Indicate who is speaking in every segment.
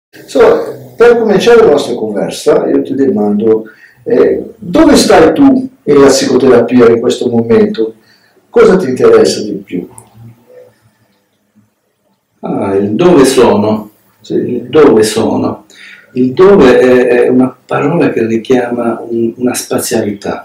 Speaker 1: Per cominciare la nostra conversa, io ti domando, dove stai tu nella psicoterapia in questo momento? Cosa ti interessa di più?
Speaker 2: Il dove sono,
Speaker 1: Sì.
Speaker 2: il dove sono. Il dove è una parola che richiama una spazialità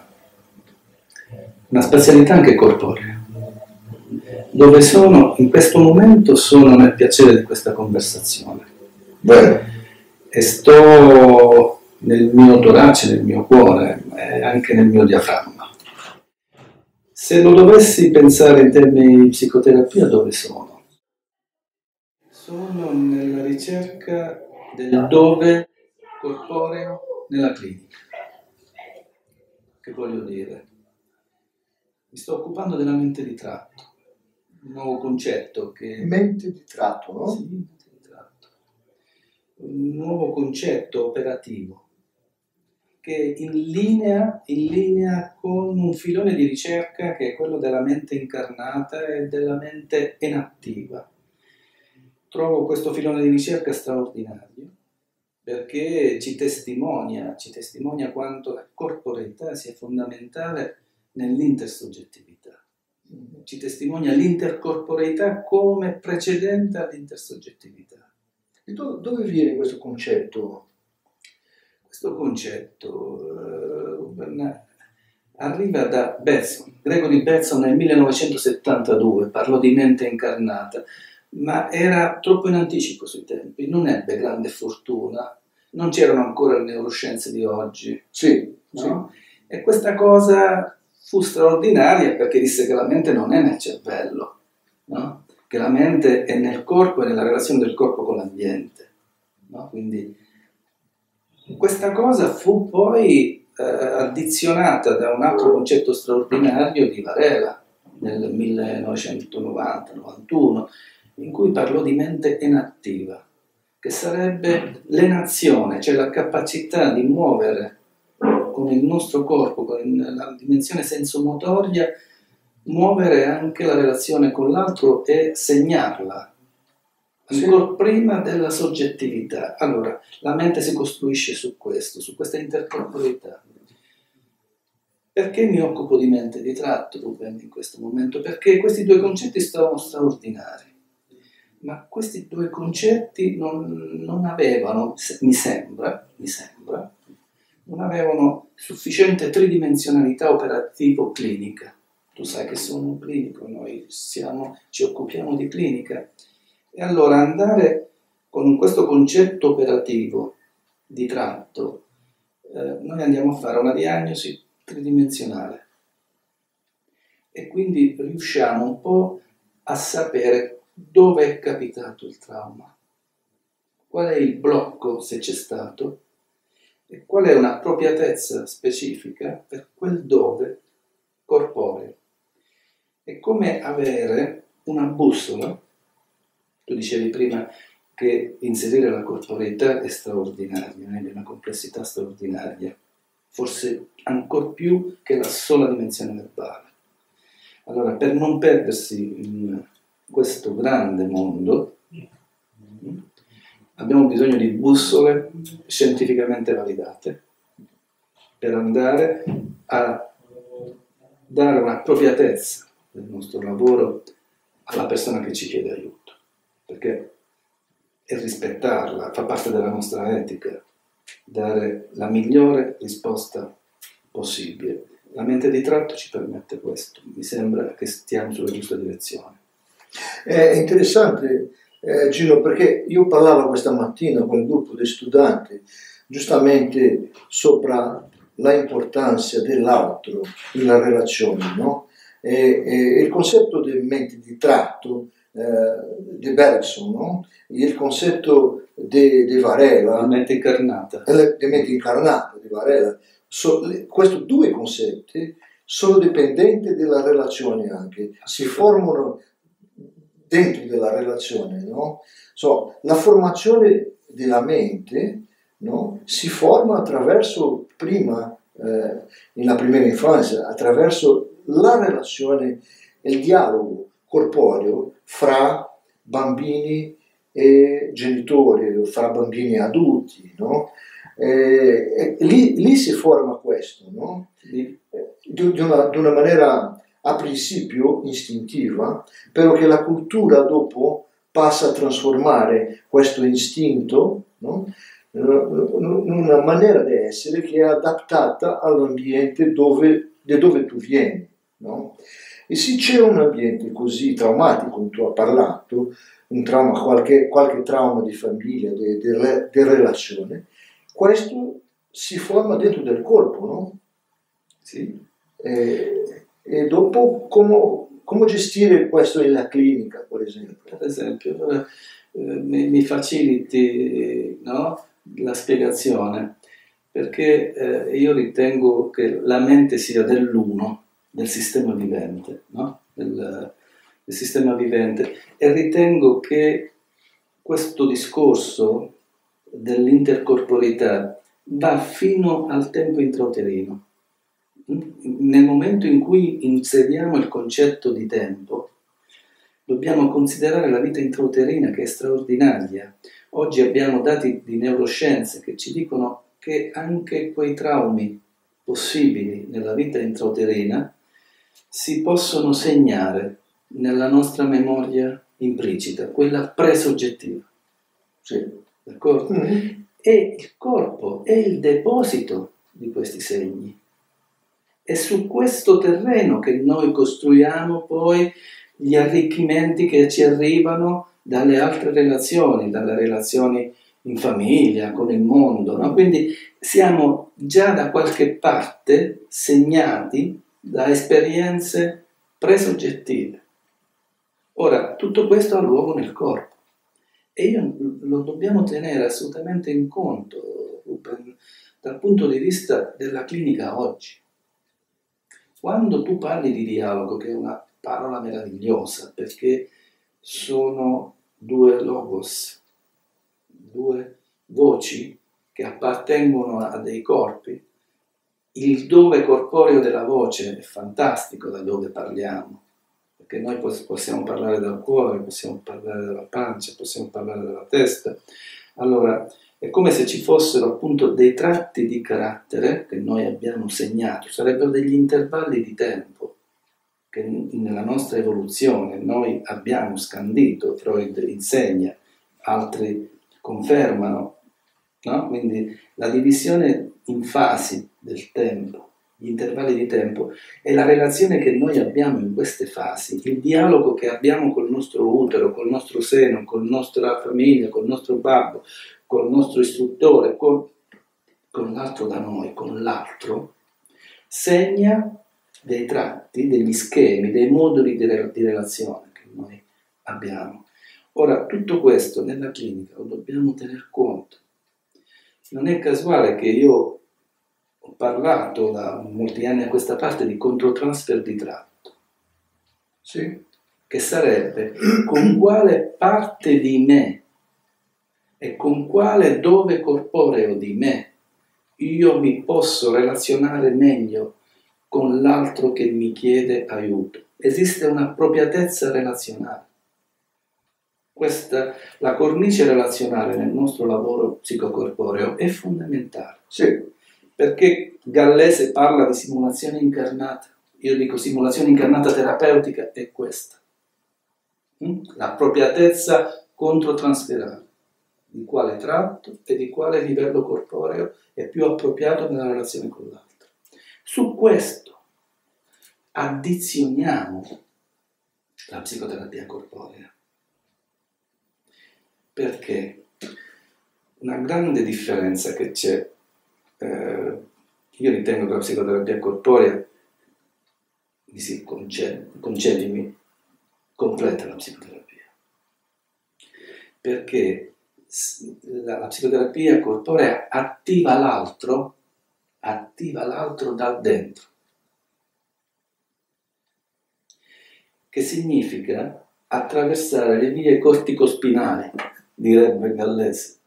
Speaker 2: anche corporea. Dove sono, in questo momento sono nel piacere di questa conversazione.
Speaker 1: Bene.
Speaker 2: E sto nel mio torace, nel mio cuore e anche nel mio diaframma. Se lo dovessi pensare in termini di psicoterapia, dove sono? Sono nella ricerca del dove corporeo nella clinica. Che voglio dire? Mi sto occupando della mente di tratto, un nuovo concetto che...
Speaker 1: Mente di tratto, no?
Speaker 2: Sì, mente di tratto. Un nuovo concetto operativo che in linea con un filone di ricerca che è quello della mente incarnata e della mente inattiva. Trovo questo filone di ricerca straordinario perché ci testimonia quanto la corporeità sia fondamentale nell'intersoggettività. Ci testimonia l'intercorporeità come precedente all'intersoggettività.
Speaker 1: E dove viene questo concetto?
Speaker 2: Questo concetto arriva da Bateson, Gregory Bateson nel 1972, parlò di mente incarnata, ma era troppo in anticipo sui tempi, non ebbe grande fortuna, non c'erano ancora le neuroscienze di oggi.
Speaker 1: Sì,
Speaker 2: no? Sì. E questa cosa fu straordinaria perché disse che la mente non è nel cervello, no? Che la mente è nel corpo e nella relazione del corpo con l'ambiente. No? Quindi questa cosa fu poi addizionata da un altro concetto straordinario di Varela nel 1990-91, in cui parlò di mente enattiva, che sarebbe l'enazione, cioè la capacità di muovere con il nostro corpo, con la dimensione sensomotoria, muovere anche la relazione con l'altro e segnarla, ancora prima della soggettività. Allora, la mente si costruisce su questo, su questa intercorporeità. Perché mi occupo di mente di tratto, Ruben, in questo momento? Perché questi due concetti sono straordinari. Ma questi due concetti non avevano, mi sembra, non avevano sufficiente tridimensionalità operativo-clinica. Tu sai che sono un clinico, noi ci occupiamo di clinica. E allora andare con questo concetto operativo di tratto, noi andiamo a fare una diagnosi tridimensionale e quindi riusciamo un po' a sapere dove è capitato il trauma, qual è il blocco se c'è stato e qual è un'appropriatezza specifica per quel dove corporeo. È come avere una bussola. Tu dicevi prima che inserire la corporeità è straordinaria, è una complessità straordinaria, forse ancor più che la sola dimensione verbale. Allora, per non perdersi in questo grande mondo, abbiamo bisogno di bussole scientificamente validate per andare a dare un'appropriatezza del nostro lavoro alla persona che ci chiede aiuto, perché è rispettarla, fa parte della nostra etica, dare la migliore risposta possibile. La mente di tratto ci permette questo, mi sembra che stiamo sulla giusta direzione.
Speaker 1: È interessante, Gino, perché io parlavo questa mattina con il gruppo di studenti giustamente sopra la importanza dell'altro nella relazione, no? E il concetto di mente di tratto di Bergson, no? Il concetto di Varela,
Speaker 2: la mente incarnata,
Speaker 1: di Varela, questi due concetti sono dipendenti dalla relazione anche, si formano dentro della relazione, no? La formazione della mente, no? Si forma attraverso prima, nella prima infanzia, attraverso la relazione, il dialogo corporeo fra bambini e genitori, fra bambini e adulti, no? Lì si forma questo, no? Di una maniera a principio istintiva, però che la cultura dopo passa a trasformare questo istinto, no? In una maniera di essere che è adattata all'ambiente da dove tu vieni, no? E se c'è un ambiente così traumatico, come tu hai parlato, un trauma, qualche trauma di famiglia, di relazione, questo si forma dentro del corpo, no?
Speaker 2: Sì.
Speaker 1: E dopo come gestire questo nella clinica, per esempio?
Speaker 2: Per esempio, mi faciliti, no, la spiegazione, perché io ritengo che la mente sia dell'uno, del sistema vivente, no? del sistema vivente, e ritengo che questo discorso dell'intercorporeità va fino al tempo intrauterino. Nel momento in cui inseriamo il concetto di tempo, dobbiamo considerare la vita intrauterina, che è straordinaria. Oggi abbiamo dati di neuroscienze che ci dicono che anche quei traumi possibili nella vita intrauterina si possono segnare nella nostra memoria implicita, quella presoggettiva.
Speaker 1: Sì.
Speaker 2: D'accordo? Mm-hmm. E il corpo è il deposito di questi segni. È su questo terreno che noi costruiamo poi gli arricchimenti che ci arrivano dalle altre relazioni, dalle relazioni in famiglia, con il mondo, no? Quindi siamo già da qualche parte segnati da esperienze presoggettive. Ora, tutto questo ha luogo nel corpo e lo dobbiamo tenere assolutamente in conto dal punto di vista della clinica oggi. Quando tu parli di dialogo, che è una parola meravigliosa, perché sono due logos, due voci che appartengono a dei corpi, il dove corporeo della voce è fantastico da dove parliamo, perché noi possiamo parlare dal cuore, possiamo parlare dalla pancia, possiamo parlare dalla testa. Allora, è come se ci fossero appunto dei tratti di carattere che noi abbiamo segnato, sarebbero degli intervalli di tempo che nella nostra evoluzione noi abbiamo scandito, Freud insegna, altri confermano, no? Quindi la divisione in fasi del tempo, gli intervalli di tempo, è la relazione che noi abbiamo in queste fasi, il dialogo che abbiamo col nostro utero, col nostro seno, con la nostra famiglia, col nostro babbo, col nostro istruttore, con l'altro da noi, con l'altro, segna dei tratti, degli schemi, dei moduli di relazione che noi abbiamo. Ora, tutto questo nella clinica lo dobbiamo tener conto. Non è casuale che io ho parlato da molti anni a questa parte di controtransfer di tratto.
Speaker 1: Sì.
Speaker 2: Che sarebbe con quale parte di me e con quale dove corporeo di me io mi posso relazionare meglio con l'altro che mi chiede aiuto. Esiste un'appropriatezza relazionale. La cornice relazionale nel nostro lavoro psicocorporeo è fondamentale.
Speaker 1: Sì.
Speaker 2: Perché Gallese parla di simulazione incarnata. Io dico simulazione incarnata terapeutica è questa. L'appropriatezza controtransferale. Di quale tratto e di quale livello corporeo è più appropriato nella relazione con l'altro. Su questo addizioniamo la psicoterapia corporea. Perché una grande differenza che c'è, io ritengo che la psicoterapia corporea, concedimi, completa la psicoterapia. Perché la psicoterapia corporea attiva l'altro dal dentro. Che significa attraversare le vie corticospinali, direbbe Gallese.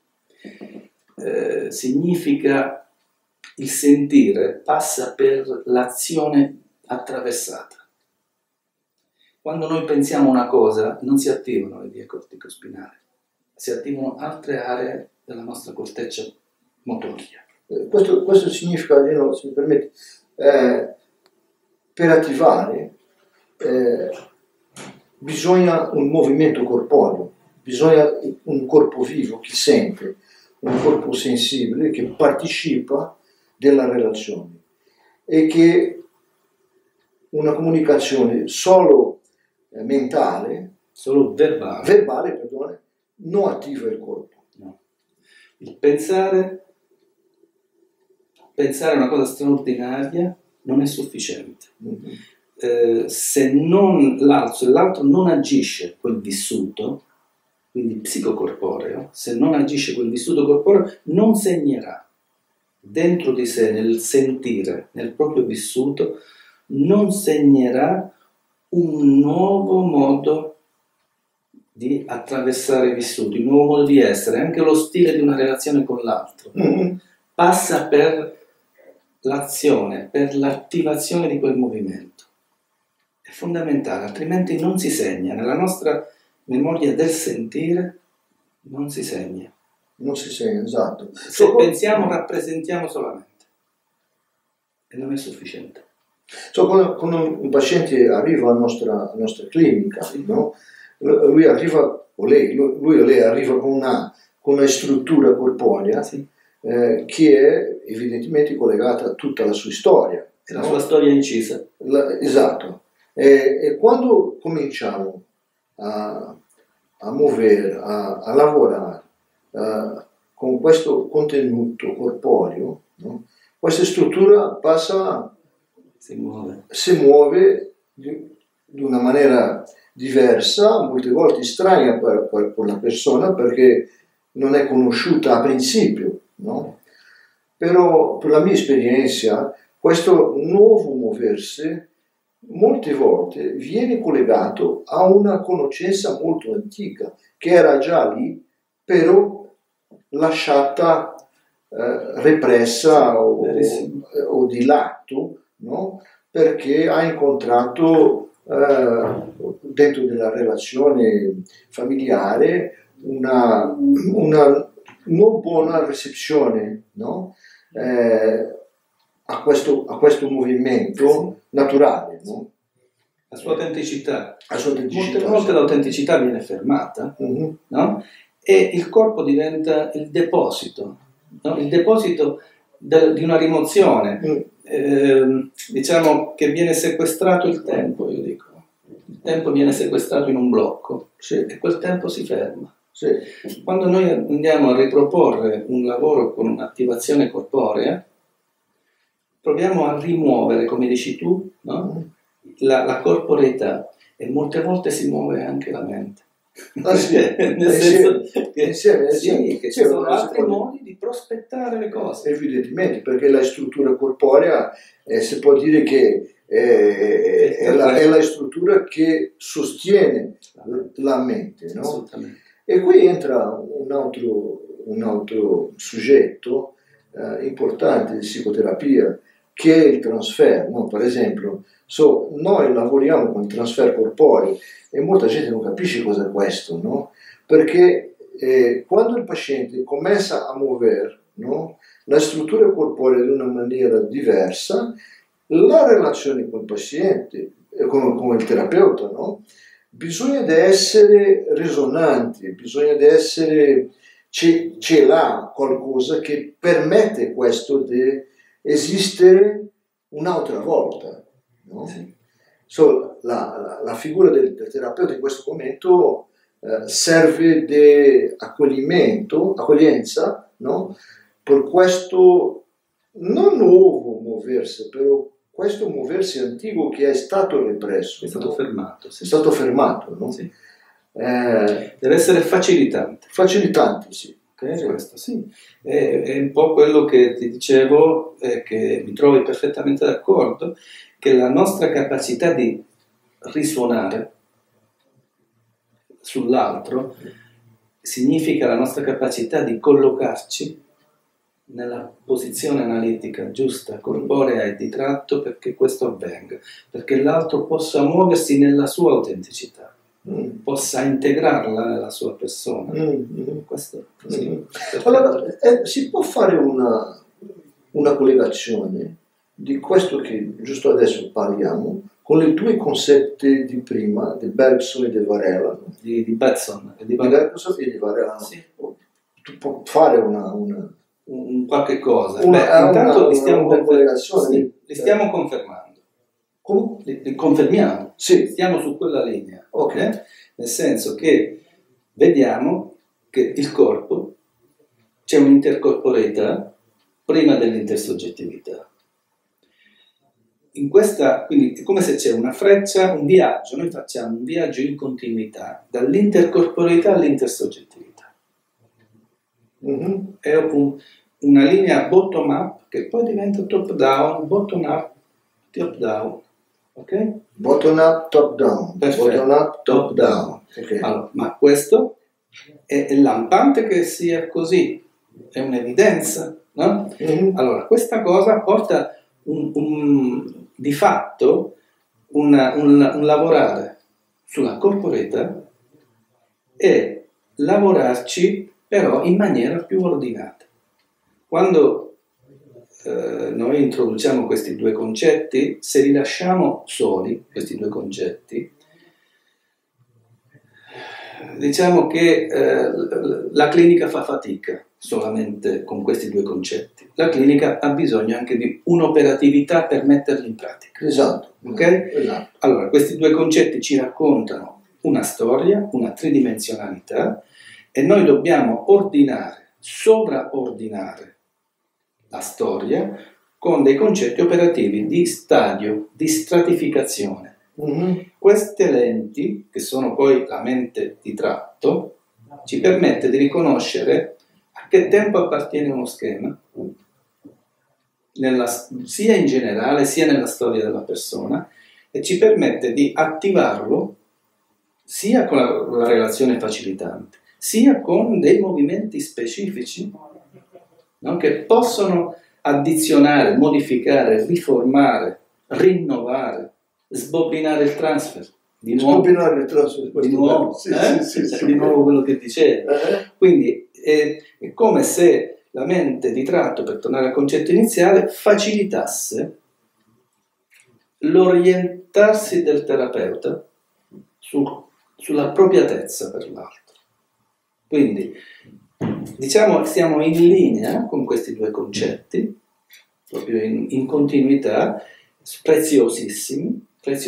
Speaker 2: Significa il sentire passa per l'azione attraversata. Quando noi pensiamo una cosa non si attivano le vie corticospinali, si attivano altre aree della nostra corteccia motoria.
Speaker 1: Questo significa, se mi permetti, per attivare bisogna un movimento corporeo, bisogna un corpo vivo che sente, un corpo sensibile che partecipa della relazione e che una comunicazione solo mentale,
Speaker 2: solo verbale,
Speaker 1: perdone, non attiva il corpo.
Speaker 2: No. Il pensare è una cosa straordinaria, non è sufficiente.
Speaker 1: Mm-hmm.
Speaker 2: Se l'altro non agisce quel vissuto, quindi psicocorporeo, se non agisce quel vissuto corporeo, non segnerà dentro di sé, nel sentire, nel proprio vissuto, non segnerà un nuovo modo di attraversare i vissuti, un nuovo modo di essere, anche lo stile di una relazione con l'altro.
Speaker 1: Mm-hmm.
Speaker 2: Passa per l'azione, per l'attivazione di quel movimento. È fondamentale, altrimenti non si segna. Nella nostra memoria del sentire non si segna.
Speaker 1: Non si segna, esatto.
Speaker 2: Se pensiamo, rappresentiamo solamente. E non è sufficiente.
Speaker 1: Quando un paziente arriva alla nostra clinica, sì, no? Lui arriva, o lei arriva con una struttura corporea, sì, che è evidentemente collegata a tutta la sua storia.
Speaker 2: È la sua storia incisa.
Speaker 1: Esatto. E quando cominciamo a muovere, a lavorare con questo contenuto corporeo, no? Questa struttura si muove di una maniera diversa, molte volte strana per la persona perché non è conosciuta a principio, no? Però per la mia esperienza questo nuovo muoversi molte volte viene collegato a una conoscenza molto antica che era già lì, però lasciata repressa o di lato, no? Perché ha incontrato dentro della relazione familiare una non buona ricezione, no? A questo movimento naturale, no?
Speaker 2: La sua autenticità.
Speaker 1: Molte
Speaker 2: volte l'autenticità viene fermata, no? E il corpo diventa il deposito, no? Il deposito di una rimozione. Diciamo che viene sequestrato il tempo, io dico. Il tempo viene sequestrato in un blocco, sì, e quel tempo si ferma.
Speaker 1: Sì.
Speaker 2: Quando noi andiamo a riproporre un lavoro con un'attivazione corporea, proviamo a rimuovere, come dici tu, no? La corporeità, e molte volte si muove anche la mente.
Speaker 1: Ah, sì.
Speaker 2: Nel senso che
Speaker 1: ci
Speaker 2: sono altri modi di prospettare le cose.
Speaker 1: Evidentemente, perché la struttura corporea si può dire che è la struttura che sostiene la mente, no?
Speaker 2: Assolutamente.
Speaker 1: E qui entra un altro soggetto importante di psicoterapia, che è il transfer, no? Per esempio, noi lavoriamo con il transfer corporeo e molta gente non capisce cosa è questo, no? Perché quando il paziente comincia a muovere, no? La struttura corporea di una maniera diversa, la relazione con il paziente, con il terapeuta, no? Bisogna di essere risonanti, bisogna di essere, c'è là qualcosa che permette questo di esistere un'altra volta, no?
Speaker 2: Sì.
Speaker 1: La figura del terapeuta in questo momento serve di accoglienza, no? Per questo non nuovo muoversi, però questo muoversi antico che è stato represso,
Speaker 2: è stato fermato. Sì.
Speaker 1: È stato fermato, no?
Speaker 2: Sì. Deve essere facilitante.
Speaker 1: Facilitante, sì.
Speaker 2: Okay, questo, sì. È un po' quello che ti dicevo, che mi trovi perfettamente d'accordo, che la nostra capacità di risuonare sull'altro significa la nostra capacità di collocarci nella posizione analitica giusta, corporea e di tratto, perché questo avvenga, perché l'altro possa muoversi nella sua autenticità. possa integrarla nella sua persona. Questo, sì.
Speaker 1: Allora, si può fare una collegazione di questo che giusto adesso parliamo con i tuoi concetti di prima, di Bergson e di Varela. No?
Speaker 2: Di Bergson e di
Speaker 1: Bergson e di Varela. No?
Speaker 2: Sì.
Speaker 1: Tu puoi fare
Speaker 2: un qualche cosa. Intanto li stiamo confermando.
Speaker 1: Come?
Speaker 2: Li confermiamo.
Speaker 1: Sì.
Speaker 2: Stiamo su quella linea.
Speaker 1: Ok.
Speaker 2: Nel senso che vediamo che il corpo c'è un'intercorporeità prima dell'intersoggettività. Quindi è come se c'è una freccia, un viaggio, noi facciamo un viaggio in continuità dall'intercorporeità all'intersoggettività. È una linea bottom up che poi diventa top down, bottom up, top down. Ok?
Speaker 1: Bottom up, top down.
Speaker 2: Perfetto.
Speaker 1: Bottom up, top down. Okay.
Speaker 2: Allora, ma questo è lampante che sia così, è un'evidenza, no? Allora, questa cosa porta di fatto un lavorare sulla corporeità e lavorarci però in maniera più ordinata. Quando noi introduciamo questi due concetti, se li lasciamo soli, questi due concetti, diciamo che la clinica fa fatica solamente con questi due concetti. La clinica ha bisogno anche di un'operatività per metterli in pratica.
Speaker 1: Esatto.
Speaker 2: Okay?
Speaker 1: Esatto.
Speaker 2: Allora, questi due concetti ci raccontano una storia, una tridimensionalità, e noi dobbiamo ordinare, sovraordinare la storia con dei concetti operativi di stadio, di stratificazione. Queste lenti, che sono poi la mente di tratto, ci permette di riconoscere a che tempo appartiene uno schema, sia in generale sia nella storia della persona, e ci permette di attivarlo sia con la relazione facilitante, sia con dei movimenti specifici, no? Che possono addizionare, modificare, riformare, rinnovare, sbobinare il transfer. Di nuovo,
Speaker 1: sbobinare il transfer,
Speaker 2: di nuovo,
Speaker 1: sì,
Speaker 2: di nuovo quello che dicevo. Quindi è come se la mente di tratto, per tornare al concetto iniziale, facilitasse l'orientarsi del terapeuta sull'appropriatezza per l'altro. Quindi, diciamo, siamo in linea con questi due concetti, proprio in continuità, preziosissimi.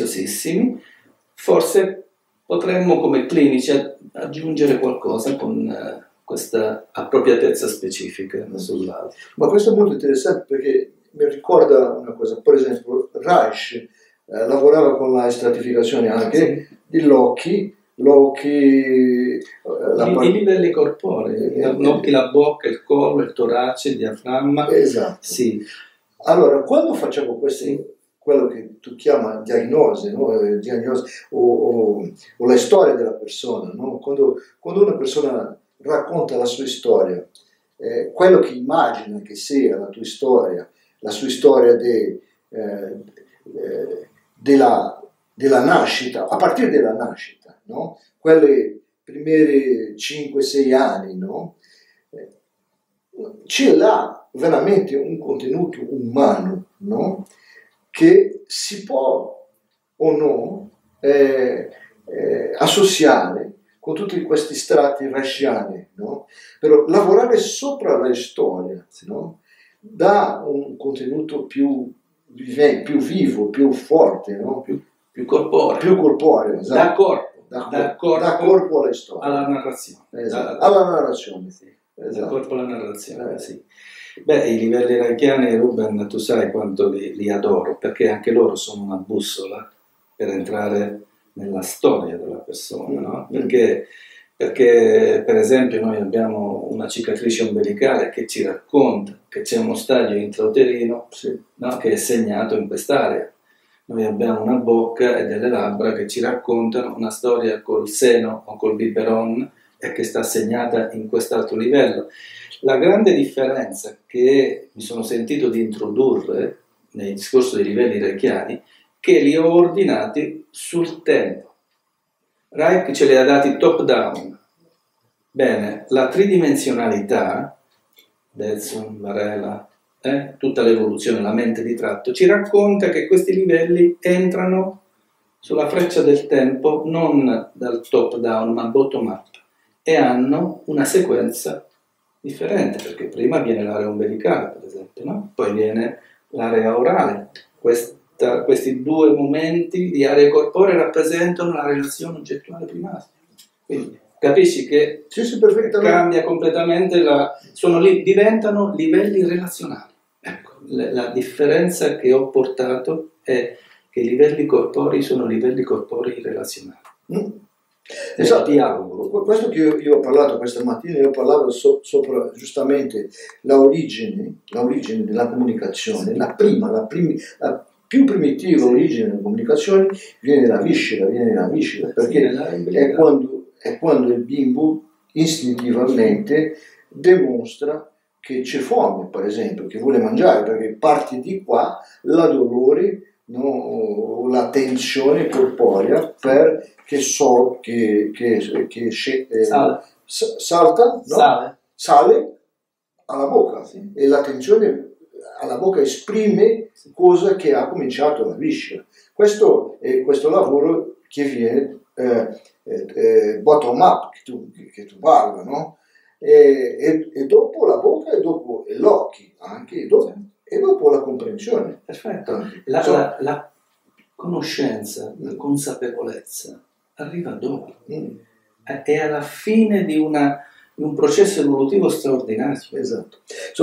Speaker 2: Forse potremmo come clinici aggiungere qualcosa con questa appropriatezza specifica sull'altro.
Speaker 1: Ma questo è molto interessante perché mi ricorda una cosa, per esempio Reich lavorava con la stratificazione anche dell'occhi, i
Speaker 2: livelli corporei, l'occhio, la bocca, il collo, il torace, il diaframma.
Speaker 1: Esatto.
Speaker 2: Sì.
Speaker 1: Allora, quando facciamo quello che tu chiami diagnosi, no? Diagnosi o la storia della persona, no? Quando una persona racconta la sua storia, quello che immagina che sia la tua storia, la sua storia della nascita, a partire dalla nascita, no? Quelle primi 5-6 anni, no? C'è là veramente un contenuto umano, no? Che si può o no associare con tutti questi strati reichiani, no? Però lavorare sopra la storia, no? Dà un contenuto più vivo, più forte, no?
Speaker 2: più corporeo.
Speaker 1: Più corporeo, esatto.
Speaker 2: Da corpo alla storia. Alla narrazione.
Speaker 1: Esatto. Alla narrazione,
Speaker 2: sì.
Speaker 1: Esatto.
Speaker 2: Da corpo alla narrazione, sì. Beh, i livelli reichiani, Ruben, tu sai quanto li adoro, perché anche loro sono una bussola per entrare nella storia della persona, no? Perché per esempio noi abbiamo una cicatrice ombelicale che ci racconta che c'è uno stadio intrauterino, no? Che è segnato in quest'area. Noi abbiamo una bocca e delle labbra che ci raccontano una storia col seno o col biberon e che sta segnata in quest'altro livello. La grande differenza che mi sono sentito di introdurre nel discorso dei livelli reichiani, che li ho ordinati sul tempo. Reich ce li ha dati top down. Bene, la tridimensionalità, Belson, Varela, tutta l'evoluzione, la mente di tratto, ci racconta che questi livelli entrano sulla freccia del tempo non dal top down ma bottom up e hanno una sequenza differente, perché prima viene l'area ombelicale, per esempio, no? Poi viene l'area orale. Questi due momenti di aree corporee rappresentano la relazione oggettuale primaria. Quindi capisci che cambia completamente, diventano livelli relazionali. Ecco, la differenza che ho portato è che i livelli corporei sono livelli corporei relazionali.
Speaker 1: Esatto, dialogo. Questo che io ho parlato questa mattina, io parlavo sopra giustamente l'origine della comunicazione, la più primitiva origine della comunicazione viene dalla viscera, perché è quando il bimbo istintivamente dimostra che c'è fame, per esempio, che vuole mangiare, perché parte di qua la dolore, no, la tensione corporea perché salta, no? Sale alla bocca, sì. E la tensione alla bocca esprime cosa che ha cominciato la viscera. Questo è questo lavoro che viene bottom up, che tu parli, no? E dopo la bocca e dopo gli occhi anche, e dopo la comprensione.
Speaker 2: Perfetto. La conoscenza, la consapevolezza arriva dopo. È alla fine di un processo evolutivo straordinario.
Speaker 1: Esatto.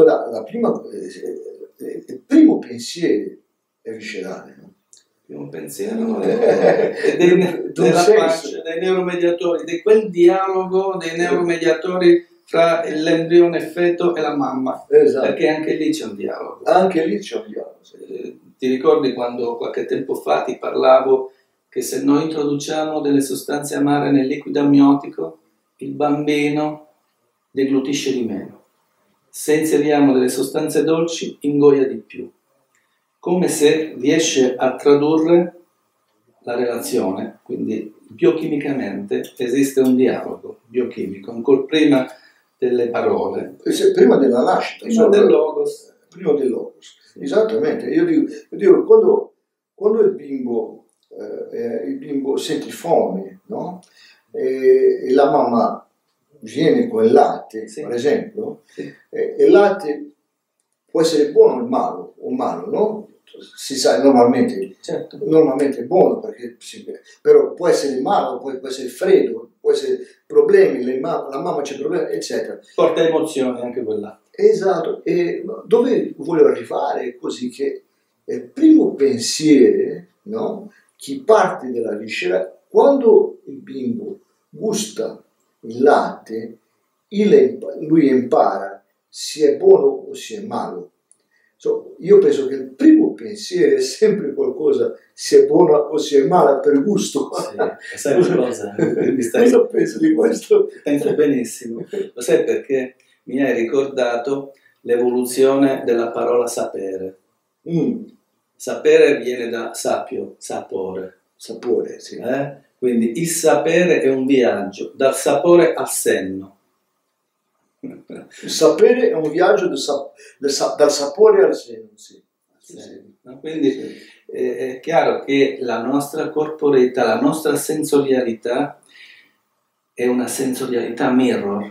Speaker 1: Il primo pensiero è viscerale, no?
Speaker 2: Il primo pensiero è della pace, dei neuromediatori, di quel dialogo dei neuromediatori fra l'embrione feto e la mamma,
Speaker 1: esatto.
Speaker 2: Perché anche lì c'è un dialogo.
Speaker 1: Anche lì c'è un dialogo.
Speaker 2: Ti ricordi quando qualche tempo fa ti parlavo che se noi introduciamo delle sostanze amare nel liquido amniotico, il bambino deglutisce di meno. Se inseriamo delle sostanze dolci, ingoia di più. Come se riesce a tradurre la relazione, quindi biochimicamente esiste un dialogo biochimico, ancora prima delle parole.
Speaker 1: Prima della nascita.
Speaker 2: Prima del logos.
Speaker 1: Prima del logos, sì. Esattamente. Io dico quando il bimbo sente fame, no? E la mamma viene con il latte, sì. Per esempio, sì. E il latte può essere buono o malo, no? Si sa normalmente,
Speaker 2: certo.
Speaker 1: Normalmente è buono, però può essere malo, può essere freddo, può essere problemi, la mamma c'è problemi, eccetera.
Speaker 2: Porta emozioni anche quella.
Speaker 1: Esatto, e dove voglio arrivare è così che il primo pensiero, no? Chi parte dalla viscera, quando il bimbo gusta il latte, lui impara se è buono o se è malo. Io penso che il primo pensiero è sempre qualcosa, se è buona o se è mala per gusto.
Speaker 2: Sì, sai cosa?
Speaker 1: Io penso di questo.
Speaker 2: Penso benissimo. Lo sai perché mi hai ricordato l'evoluzione della parola sapere. Sapere viene da sapio, sapore.
Speaker 1: Sapore, sì.
Speaker 2: Quindi il sapere è un viaggio dal sapore al senno.
Speaker 1: Il sapere è un viaggio dal sapore al seno, sì.
Speaker 2: No? Quindi sì. È chiaro che la nostra corporeità, la nostra sensorialità è una sensorialità mirror,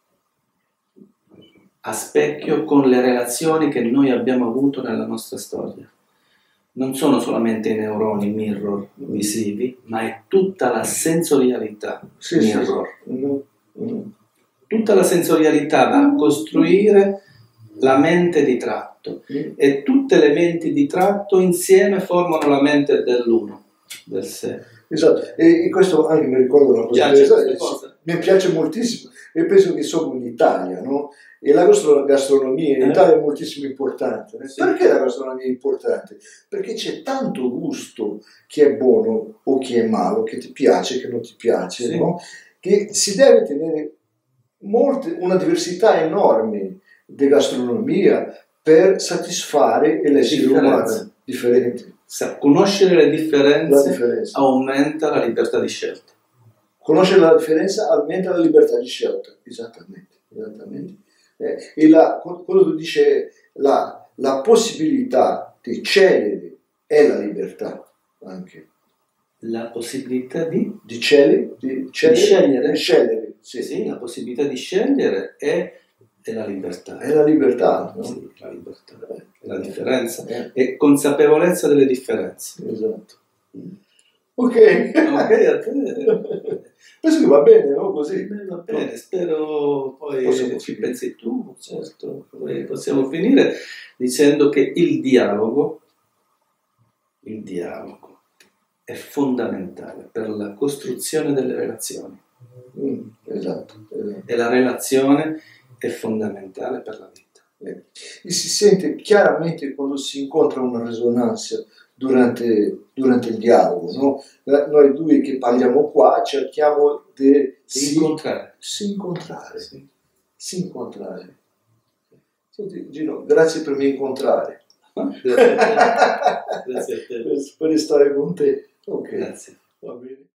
Speaker 2: a specchio con le relazioni che noi abbiamo avuto nella nostra storia. Non sono solamente i neuroni mirror visivi, ma è tutta la sensorialità mirror.
Speaker 1: Sì.
Speaker 2: Tutta la sensorialità va a costruire la mente di tratto e tutte le menti di tratto insieme formano la mente dell'uno, del sé.
Speaker 1: Esatto, e questo anche mi ricordo una cosa, mi piace moltissimo e penso che sono in Italia, no? E la gastronomia in Italia è moltissimo importante. Sì. Perché la gastronomia è importante? Perché c'è tanto gusto che è buono o che è malo, che ti piace, che non ti piace, sì. No? Che si deve tenere una diversità enorme di gastronomia per soddisfare l'essere umano differente.
Speaker 2: Conoscere le differenze aumenta la libertà di scelta.
Speaker 1: Conoscere la differenza aumenta la libertà di scelta, esattamente, esattamente. Quello che dice la possibilità di scegliere è la libertà anche.
Speaker 2: La possibilità di
Speaker 1: scegliere?
Speaker 2: Di scegliere?
Speaker 1: Di scegliere, sì.
Speaker 2: Sì, la possibilità di scegliere è la libertà.
Speaker 1: È la libertà, no?
Speaker 2: Sì, la libertà, è la differenza.
Speaker 1: Eh.
Speaker 2: È consapevolezza delle differenze.
Speaker 1: Esatto. Ok.
Speaker 2: Ok, a te.
Speaker 1: Penso che va bene, no? Così.
Speaker 2: Va bene, spero poi
Speaker 1: Possiamo
Speaker 2: ci
Speaker 1: finire.
Speaker 2: pensi tu, certo. Poi possiamo finire dicendo che il dialogo è fondamentale per la costruzione delle relazioni.
Speaker 1: Esatto.
Speaker 2: E la relazione è fondamentale per la vita.
Speaker 1: E si sente chiaramente quando si incontra una risonanza durante il dialogo, no? Noi due che parliamo qua cerchiamo di
Speaker 2: incontrare.
Speaker 1: Si incontrare.
Speaker 2: Sì.
Speaker 1: Si incontrare. Senti, Gino, grazie per mi incontrare.
Speaker 2: Grazie a te.
Speaker 1: Per stare con te. Ok.
Speaker 2: Grazie.
Speaker 1: Va bene.